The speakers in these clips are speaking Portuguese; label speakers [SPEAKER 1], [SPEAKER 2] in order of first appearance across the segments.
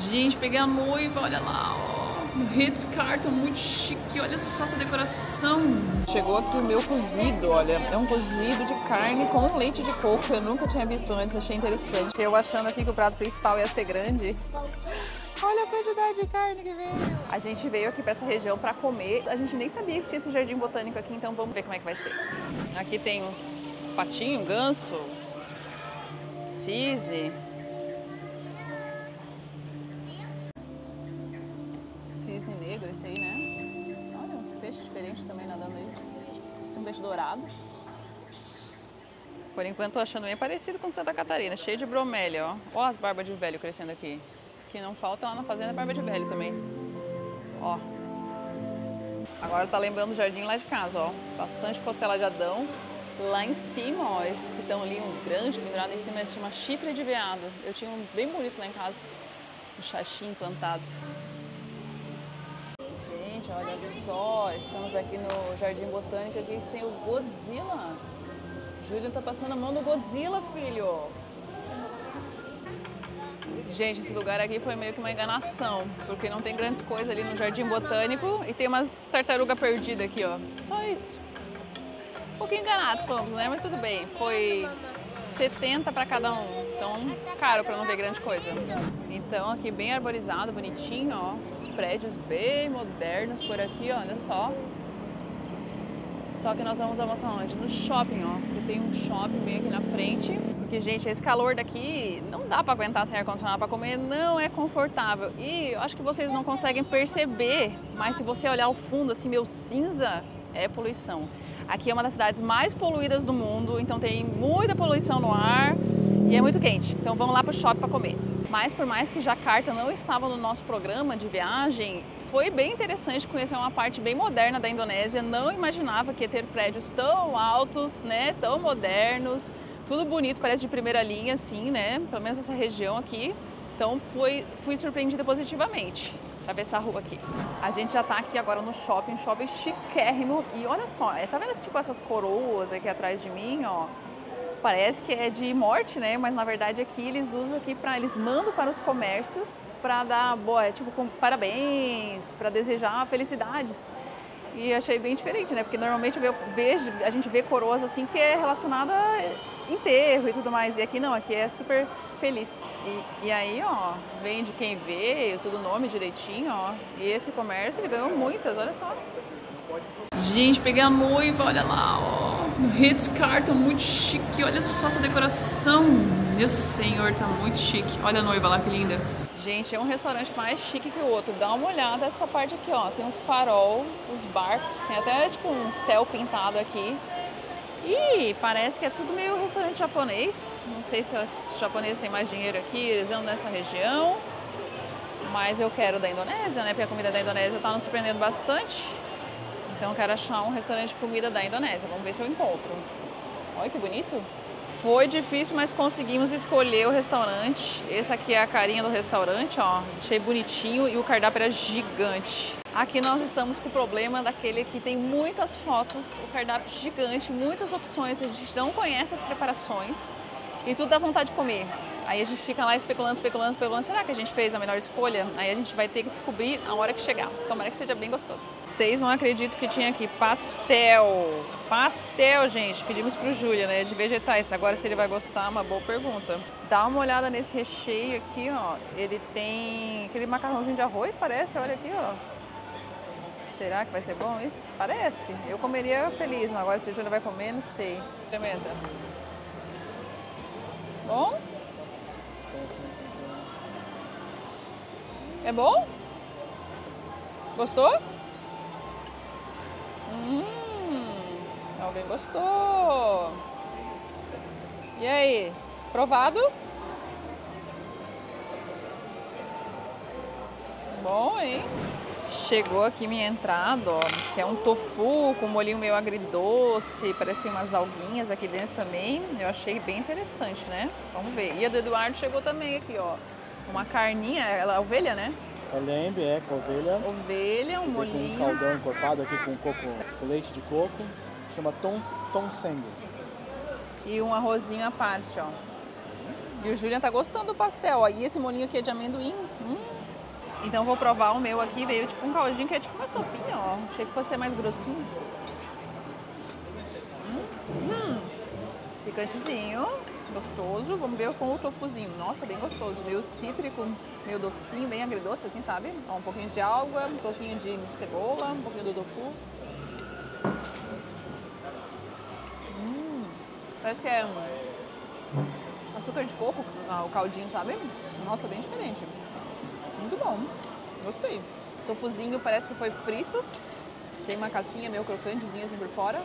[SPEAKER 1] Gente, peguei a noiva, olha lá, ó. No Ritz-Carlton, muito chique, olha só essa decoração. Chegou aqui o meu cozido, olha. É um cozido de carne com leite de coco. Eu nunca tinha visto antes, achei interessante. Eu achando aqui que o prato principal ia ser grande. Olha a quantidade de carne que veio. A gente veio aqui para essa região para comer. A gente nem sabia que tinha esse jardim botânico aqui, então vamos ver como é que vai ser. Aqui tem uns patinhos, ganso, cisne. Cisne negro, esse aí, né? Olha, uns peixes diferentes também nadando aí. Esse é um peixe dourado. Por enquanto, tô achando bem parecido com Santa Catarina, cheio de bromélia, ó. Ó as barbas de velho crescendo aqui. Que não falta lá na fazenda barba de velho também. Ó. Agora tá lembrando o jardim lá de casa, ó. Bastante costela de Adão. Lá em cima, ó, esses que estão ali, um grande pendurado em cima, se chama chifre de veado. Eu tinha uns bem bonitos lá em casa. Um xaxim plantado. Gente, olha só, estamos aqui no Jardim Botânico, aqui tem o Godzilla. Júlio tá passando a mão no Godzilla, filho. Gente, esse lugar aqui foi meio que uma enganação, porque não tem grandes coisas ali no Jardim Botânico e tem umas tartarugas perdidas aqui, ó. Só isso. Um pouquinho enganados fomos, né? Mas tudo bem. Foi 70 para cada um, então caro para não ver grande coisa. Então aqui bem arborizado, bonitinho, ó. Os prédios bem modernos por aqui, ó, olha só. Só que nós vamos almoçar onde? No shopping, ó. Porque tem um shopping bem aqui na frente. Porque, gente, esse calor daqui não dá para aguentar sem ar-condicionado para comer, não é confortável. E eu acho que vocês não conseguem perceber, mas se você olhar o fundo, assim, meio cinza, é poluição. Aqui é uma das cidades mais poluídas do mundo, então tem muita poluição no ar e é muito quente. Então vamos lá para o shopping para comer. Mas por mais que Jakarta não estava no nosso programa de viagem, foi bem interessante conhecer uma parte bem moderna da Indonésia. Não imaginava que ia ter prédios tão altos, né, tão modernos, tudo bonito, parece de primeira linha, assim, né, pelo menos essa região aqui. Então fui surpreendida positivamente. Deixa eu ver essa rua aqui. A gente já tá aqui agora no shopping, um shopping chiquérrimo. E olha só, tá vendo tipo essas coroas aqui atrás de mim, ó? Parece que é de morte, né? Mas na verdade aqui eles usam aqui eles mandam para os comércios para dar boa, tipo, parabéns, para desejar felicidades. E achei bem diferente, né? Porque normalmente a gente vê coroas assim que é relacionada a enterro e tudo mais. E aqui não, aqui é super feliz. E aí, ó, vem de quem veio, tudo nome direitinho, ó. E esse comércio, ele ganhou muitas, olha só. Gente, peguei a noiva, olha lá, ó. No Ritz-Carlton, muito chique. Olha só essa decoração. Meu senhor, tá muito chique. Olha a noiva lá, que linda. Gente, é um restaurante mais chique que o outro. Dá uma olhada nessa parte aqui, ó. Tem um farol, os barcos, tem até tipo um céu pintado aqui. E parece que é tudo meio restaurante japonês. Não sei se os japoneses têm mais dinheiro aqui, eles andam nessa região. Mas eu quero da Indonésia, né? Porque a comida da Indonésia tá nos surpreendendo bastante. Então eu quero achar um restaurante de comida da Indonésia. Vamos ver se eu encontro. Olha que bonito. Foi difícil, mas conseguimos escolher o restaurante. Esse aqui é a carinha do restaurante, ó. Achei bonitinho e o cardápio era gigante. Aqui nós estamos com o problema daquele que tem muitas fotos, o cardápio gigante, muitas opções, a gente não conhece as preparações e tudo dá vontade de comer. Aí a gente fica lá especulando, será que a gente fez a melhor escolha? Aí a gente vai ter que descobrir a hora que chegar. Tomara que seja bem gostoso. Vocês não acreditam que tinha aqui pastel. Pastel, gente. Pedimos pro Júlio, né, de vegetais. Agora se ele vai gostar, uma boa pergunta. Dá uma olhada nesse recheio aqui, ó. Ele tem aquele macarrãozinho de arroz, parece, olha aqui, ó. Será que vai ser bom isso? Parece. Eu comeria feliz, mas agora se o Júlio vai comer, não sei. Experimenta. Bom? É bom? Gostou? Alguém gostou. E aí? Provado? Bom, hein? Chegou aqui minha entrada, ó, que é um tofu com molhinho meio agridoce, parece que tem umas alguinhas aqui dentro também. Eu achei bem interessante, né? Vamos ver. E a do Eduardo chegou também aqui, ó. Uma carninha, ela é ovelha, né?
[SPEAKER 2] É lembre, com ovelha.
[SPEAKER 1] Ovelha, um molhinho.
[SPEAKER 2] Com um caldão encorpado aqui com coco, com leite de coco. Chama tom seng.
[SPEAKER 1] E um arrozinho à parte, ó. E o Julian tá gostando do pastel, ó. E esse molinho aqui é de amendoim. Então vou provar o meu aqui, veio tipo um caldinho que é tipo uma sopinha, ó. Achei que fosse ser mais grossinho. Picantezinho, gostoso. Vamos ver com o tofuzinho. Nossa, bem gostoso. Meio cítrico, meio docinho, bem agridoce, assim, sabe? Ó, um pouquinho de alga, um pouquinho de cebola, um pouquinho do tofu. Parece que é açúcar de coco, o caldinho, sabe? Nossa, bem diferente. Muito bom. Gostei. Tofuzinho parece que foi frito. Tem uma casquinha meio crocantezinha assim por fora.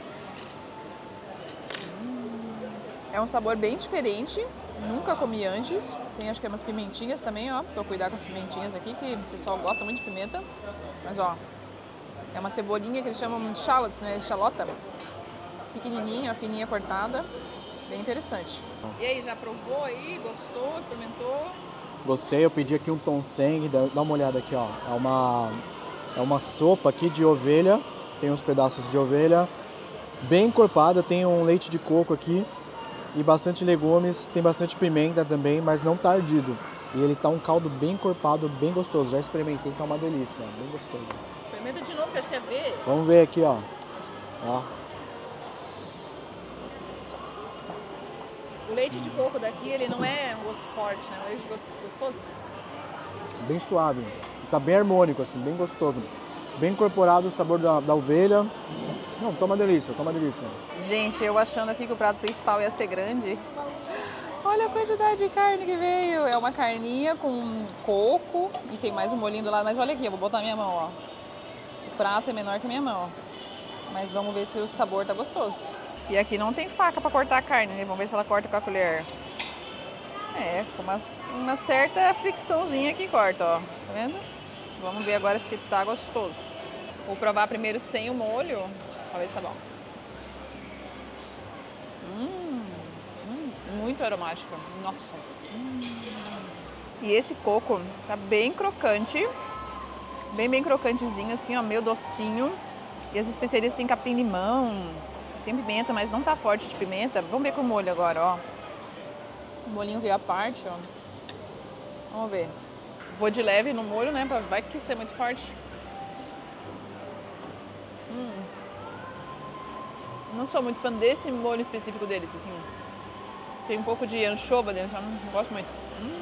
[SPEAKER 1] É um sabor bem diferente. Nunca comi antes. Tem acho que umas pimentinhas também, ó. Vou cuidar com as pimentinhas aqui, que o pessoal gosta muito de pimenta. Mas, ó, é uma cebolinha que eles chamam de shallots, né? Xalota. Pequenininha, fininha cortada. Bem interessante. E aí, já provou aí? Gostou? Experimentou?
[SPEAKER 2] Gostei, eu pedi aqui um tongseng, dá uma olhada aqui, ó. É uma sopa aqui de ovelha, tem uns pedaços de ovelha, bem encorpada, tem um leite de coco aqui e bastante legumes, tem bastante pimenta também, mas não tá ardido. E ele tá um caldo bem encorpado, bem gostoso. Já experimentei, tá uma delícia, bem gostoso.
[SPEAKER 1] Experimenta de novo, que acho que é ver.
[SPEAKER 2] Vamos ver aqui, ó.
[SPEAKER 1] O leite de coco daqui, ele não é um gosto forte, né? É um leite gostoso.
[SPEAKER 2] Bem suave, tá bem harmônico, assim, bem gostoso. Bem incorporado o sabor da ovelha. Não, tá uma delícia, tá uma delícia.
[SPEAKER 1] Gente, eu achando aqui que o prato principal ia ser grande. Olha a quantidade de carne que veio. É uma carninha com coco e tem mais um molhinho do lado. Mas olha aqui, eu vou botar a minha mão, ó. O prato é menor que a minha mão. Mas vamos ver se o sabor tá gostoso. E aqui não tem faca para cortar a carne, né? Vamos ver se ela corta com a colher. É, com uma certa fricçãozinha que corta, ó. Tá vendo? Vamos ver agora se tá gostoso. Vou provar primeiro sem o molho. Talvez tá bom. Muito aromática. Nossa. E esse coco tá bem crocante. Bem crocantezinho, assim, ó. Meio docinho. E as especiarias tem capim-limão. Tem pimenta, mas não tá forte de pimenta. Vamos ver com o molho agora, ó. O molhinho veio à parte, ó. Vamos ver. Vou de leve no molho, né? Vai que ser muito forte. Não sou muito fã desse molho específico deles, assim. Tem um pouco de anchova dentro, só não gosto muito.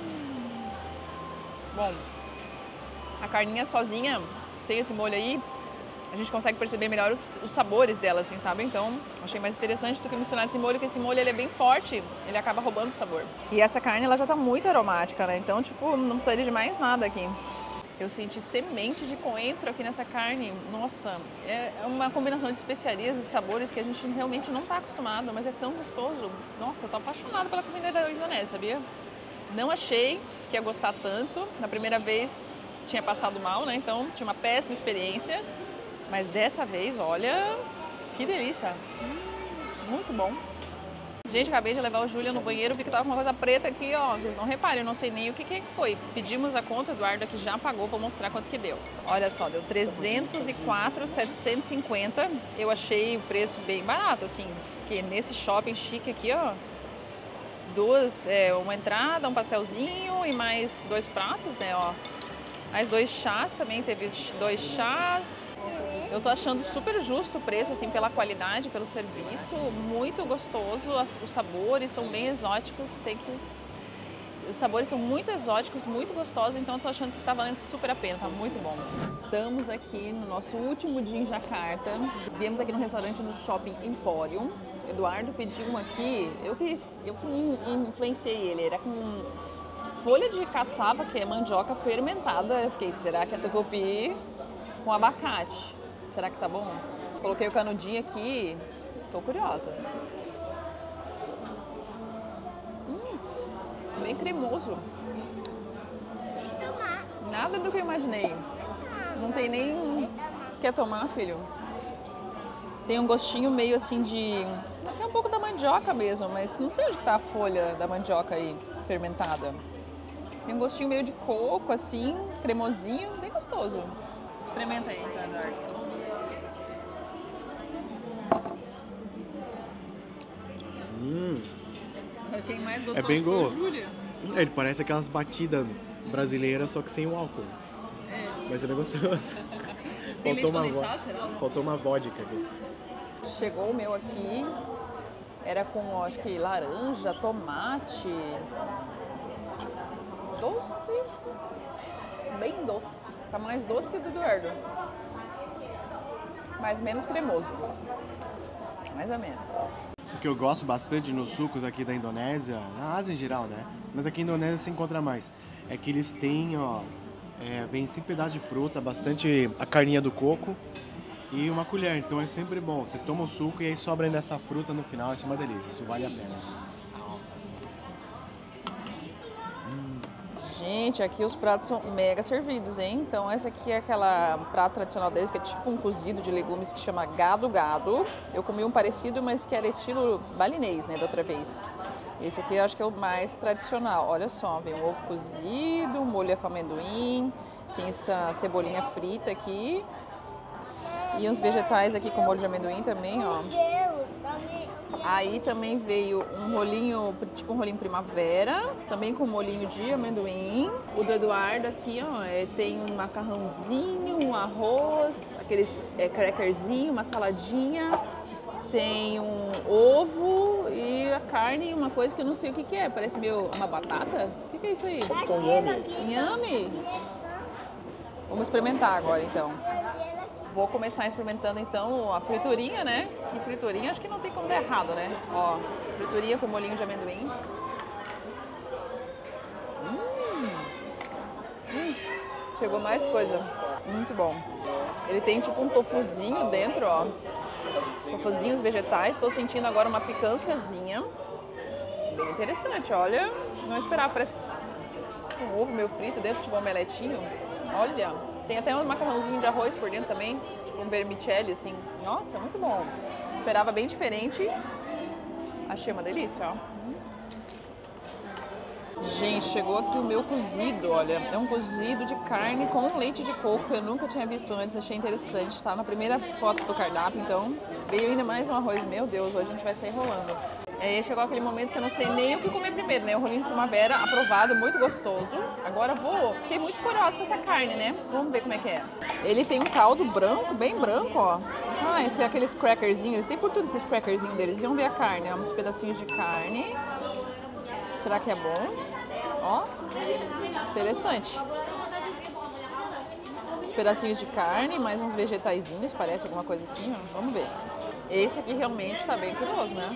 [SPEAKER 1] Bom. A carninha sozinha, sem esse molho aí, a gente consegue perceber melhor os sabores dela, assim, sabe? Então, achei mais interessante do que misturar esse molho, porque esse molho ele é bem forte, ele acaba roubando o sabor. E essa carne, ela já tá muito aromática, né? Então, tipo, não precisaria de mais nada aqui. Eu senti semente de coentro aqui nessa carne. Nossa, é uma combinação de especiarias e sabores que a gente realmente não tá acostumado, mas é tão gostoso. Nossa, eu tô apaixonada pela comida da Indonésia, sabia? Não achei que ia gostar tanto. Na primeira vez tinha passado mal, né? Então, tinha uma péssima experiência. Mas dessa vez, olha, que delícia. Muito bom. Gente, acabei de levar o Julian no banheiro, vi que tava com uma coisa preta aqui, ó. Vocês não reparem, eu não sei nem o que foi. Pedimos a conta, o Eduardo aqui já pagou, vou mostrar quanto que deu. Olha só, deu 304,750. Eu achei o preço bem barato, assim. Porque nesse shopping chique aqui, ó, uma entrada, um pastelzinho e mais 2 pratos, né, ó. Mais 2 chás também, teve 2 chás. Eu tô achando super justo o preço, assim, pela qualidade, pelo serviço. Muito gostoso, os sabores são bem exóticos, os sabores são muito exóticos, muito gostosos, então eu tô achando que tá valendo super a pena, tá muito bom. Estamos aqui no nosso último dia em Jacarta. Viemos aqui no restaurante do Shopping Emporium. Eduardo pediu um aqui, eu que influenciei ele, era com folha de caçava, que é mandioca fermentada. Eu fiquei, será que é tucupi com abacate? Será que tá bom? Coloquei o canudinho aqui, tô curiosa. Bem cremoso. Nada do que eu imaginei. Não tem nem... Quer tomar, filho? Tem um gostinho meio assim de... Até um pouco da mandioca mesmo, mas não sei onde que tá a folha da mandioca aí, fermentada. Tem um gostinho meio de coco, assim, cremosinho, bem gostoso. Experimenta aí, então, Eduardo. Quem mais gostou
[SPEAKER 2] É bem
[SPEAKER 1] foi o
[SPEAKER 2] bom.
[SPEAKER 1] Júlio.
[SPEAKER 2] Ele parece aquelas batidas brasileiras, só que sem o álcool.
[SPEAKER 1] É.
[SPEAKER 2] Mas é bem gostoso.
[SPEAKER 1] Tem leite condensado, será?
[SPEAKER 2] Faltou uma vodka aqui.
[SPEAKER 1] Chegou o meu aqui. Era com, acho que, laranja, tomate. Doce. Bem doce. Tá mais doce que o do Eduardo. Mas menos cremoso. Mais ou menos.
[SPEAKER 2] O que eu gosto bastante nos sucos aqui da Indonésia, na Ásia em geral, né? Mas aqui na Indonésia se encontra mais. É que eles têm, ó, vem 5 pedaços de fruta, bastante a carninha do coco e uma colher. Então é sempre bom. Você toma o suco e aí sobra ainda essa fruta no final. Isso é uma delícia, isso vale a pena.
[SPEAKER 1] Gente, aqui os pratos são mega servidos, hein? Então essa aqui é aquela prato tradicional deles, que é tipo um cozido de legumes que chama gado-gado. Eu comi um parecido, mas que era estilo balinês, né, da outra vez. Esse aqui eu acho que é o mais tradicional. Olha só, vem um ovo cozido, molho com amendoim, tem essa cebolinha frita aqui. E uns vegetais aqui com molho de amendoim também, ó. Aí também veio um rolinho, tipo um rolinho primavera, também com molhinho de amendoim. O do Eduardo aqui, ó, tem um macarrãozinho, um arroz, aqueles crackerzinho, uma saladinha. Tem um ovo e a carne, uma coisa que eu não sei o que é. Parece meio uma batata. O que é isso aí? Inhame? Vamos experimentar agora, então. Vou começar experimentando, então, a friturinha, né? E friturinha acho que não tem como dar errado, né? Ó, friturinha com molhinho de amendoim. Chegou mais coisa. Muito bom. Ele tem tipo um tofuzinho dentro, ó. Tofuzinhos vegetais. Tô sentindo agora uma picânciazinha. Bem interessante, olha. Não esperava, parece um ovo meio frito dentro, tipo um omeletinho. Olha, tem até um macarrãozinho de arroz por dentro também, tipo um vermicelli, assim. Nossa, muito bom. Esperava bem diferente. Achei uma delícia, ó. Gente, chegou aqui o meu cozido, olha. É um cozido de carne com leite de coco. Eu nunca tinha visto antes, achei interessante. Tá na primeira foto do cardápio, então. Veio ainda mais um arroz. Meu Deus, hoje a gente vai sair rolando. Aí chegou aquele momento que eu não sei nem o que comer primeiro, né? O rolinho de primavera, aprovado, muito gostoso. Agora fiquei muito curiosa com essa carne, né? Vamos ver como é que é. Ele tem um caldo branco, bem branco, ó. Ah, esse é aqueles crackerzinhos. Eles têm por tudo esses crackerzinhos deles. E vamos ver a carne, ó. Uns pedacinhos de carne. Será que é bom? Ó, interessante. Uns pedacinhos de carne, mais uns vegetaizinhos, parece alguma coisa assim, ó. Vamos ver. Esse aqui realmente tá bem curioso, né?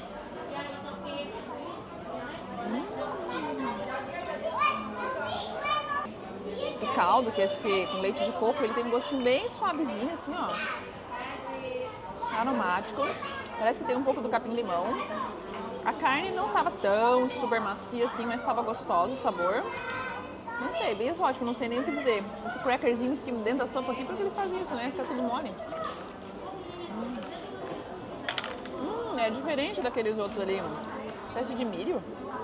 [SPEAKER 1] O caldo, que é esse aqui com leite de coco, ele tem um gostinho bem suavezinho, assim, ó. Aromático. Parece que tem um pouco do capim-limão. A carne não estava tão super macia assim, mas estava gostoso o sabor. Não sei, bem exótico, não sei nem o que dizer. Esse crackerzinho em cima, dentro da sopa aqui, por que eles fazem isso, né? Fica tudo mole. É diferente daqueles outros ali. Parece de milho.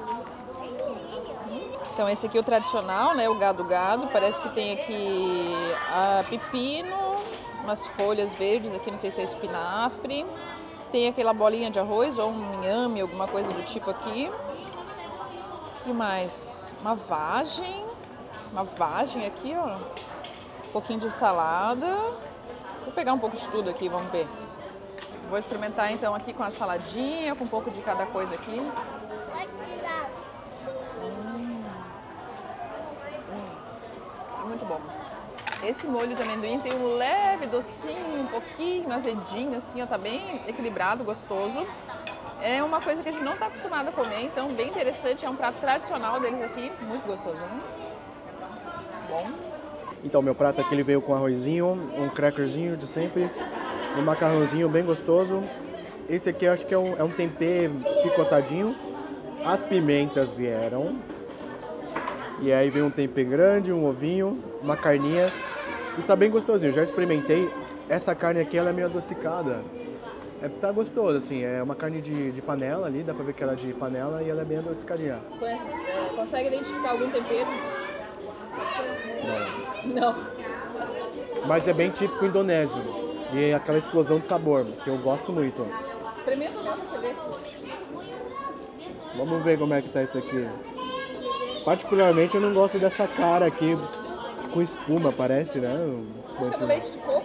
[SPEAKER 1] Então esse aqui é o tradicional, né? O gado-gado. Parece que tem aqui pepino, umas folhas verdes aqui, não sei se é espinafre. Tem aquela bolinha de arroz ou um inhame, alguma coisa do tipo aqui. O que mais? Uma vagem aqui, ó. Um pouquinho de salada. Vou pegar um pouco de tudo aqui, vamos ver. Vou experimentar então aqui com a saladinha, com um pouco de cada coisa aqui. É muito bom. Esse molho de amendoim tem um leve docinho, um pouquinho azedinho, assim, ó, tá bem equilibrado, gostoso. É uma coisa que a gente não tá acostumado a comer, então bem interessante. É um prato tradicional deles aqui, muito gostoso, né? Bom.
[SPEAKER 2] Então, meu prato aqui ele veio com arrozinho, um crackerzinho de sempre, um macarrãozinho bem gostoso. Esse aqui eu acho que é um tempê picotadinho. As pimentas vieram. E aí vem um tempê grande, um ovinho, uma carninha. E tá bem gostosinho, já experimentei. Essa carne aqui ela é meio adocicada. Tá gostoso, assim, é uma carne de panela ali, dá pra ver que ela é de panela e ela é bem adocicadinha.
[SPEAKER 1] Consegue identificar algum tempero?
[SPEAKER 2] Não. Mas é bem típico indonésio. E aquela explosão de sabor, que eu gosto muito.
[SPEAKER 1] Experimenta mesmo pra você ver se...
[SPEAKER 2] Vamos ver como é que tá isso aqui. Particularmente eu não gosto dessa cara aqui com espuma, parece, né?
[SPEAKER 1] Acho que é do leite de coco.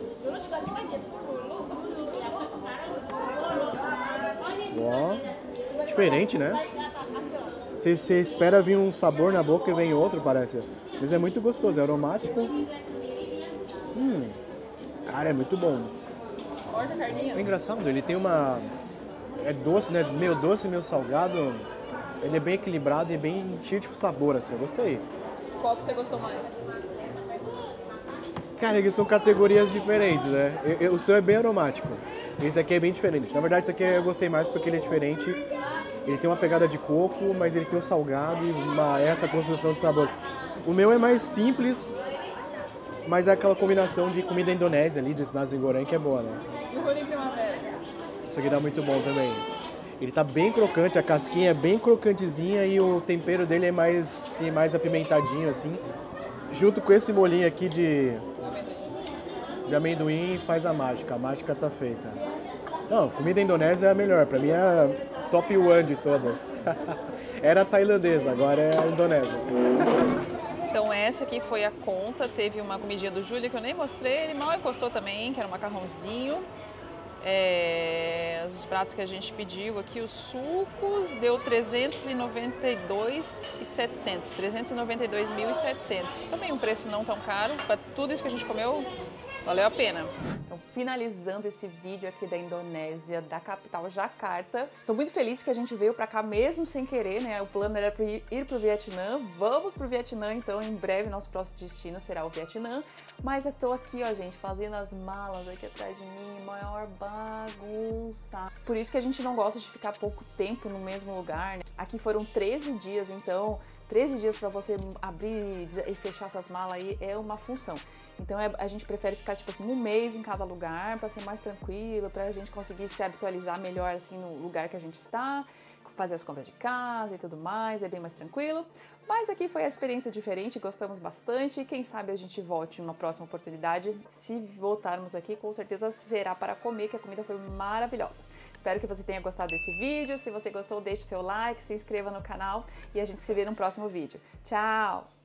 [SPEAKER 2] Ó, diferente, né? Você espera vir um sabor na boca e vem outro, parece. Mas é muito gostoso, é aromático. Cara, é muito bom.
[SPEAKER 1] Morde a carninha.
[SPEAKER 2] É engraçado, ele tem uma... É doce, né? Meio doce, meio salgado. Ele é bem equilibrado e bem cheio de sabor, assim. Eu gostei.
[SPEAKER 1] Qual que você gostou mais?
[SPEAKER 2] Cara, eles são categorias diferentes, né? O seu é bem aromático. Esse aqui é bem diferente. Na verdade, esse aqui eu gostei mais porque ele é diferente. Ele tem uma pegada de coco, mas ele tem o salgado e essa construção de sabores. O meu é mais simples, mas é aquela combinação de comida indonésia ali, de nasi goreng, que é boa, né?
[SPEAKER 1] E o rolinho primavera?
[SPEAKER 2] Isso aqui dá muito bom também. Ele tá bem crocante, a casquinha é bem crocantezinha e o tempero dele é mais apimentadinho, assim. Junto com esse molhinho aqui de amendoim faz a mágica tá feita. Não, comida indonésia é a melhor, pra mim é a top 1 de todas. Era a tailandesa, agora é a indonésia.
[SPEAKER 1] Então essa aqui foi a conta, teve uma comidinha do Júlio que eu nem mostrei, ele mal encostou também, que era um macarrãozinho. Os pratos que a gente pediu aqui, os sucos, deu 392.700, 392.700. Também um preço não tão caro, para tudo isso que a gente comeu, valeu a pena. Então, finalizando esse vídeo aqui da Indonésia, da capital Jacarta. Estou muito feliz que a gente veio para cá mesmo sem querer, né? O plano era ir para o Vietnã. Vamos para o Vietnã, então em breve nosso próximo destino será o Vietnã. Mas eu tô aqui, ó, gente, fazendo as malas aqui atrás de mim, maior bagunça. Por isso que a gente não gosta de ficar pouco tempo no mesmo lugar, né? Aqui foram 13 dias, então 13 dias para você abrir e fechar essas malas aí é uma função. Então a gente prefere ficar tipo assim um mês em cada lugar para ser mais tranquilo, para a gente conseguir se habitualizar melhor assim no lugar que a gente está, fazer as compras de casa e tudo mais, é bem mais tranquilo. Mas aqui foi a experiência diferente, gostamos bastante e quem sabe a gente volte numa próxima oportunidade. Se voltarmos aqui, com certeza será para comer, que a comida foi maravilhosa. Espero que você tenha gostado desse vídeo. Se você gostou, deixe seu like, se inscreva no canal e a gente se vê no próximo vídeo. Tchau!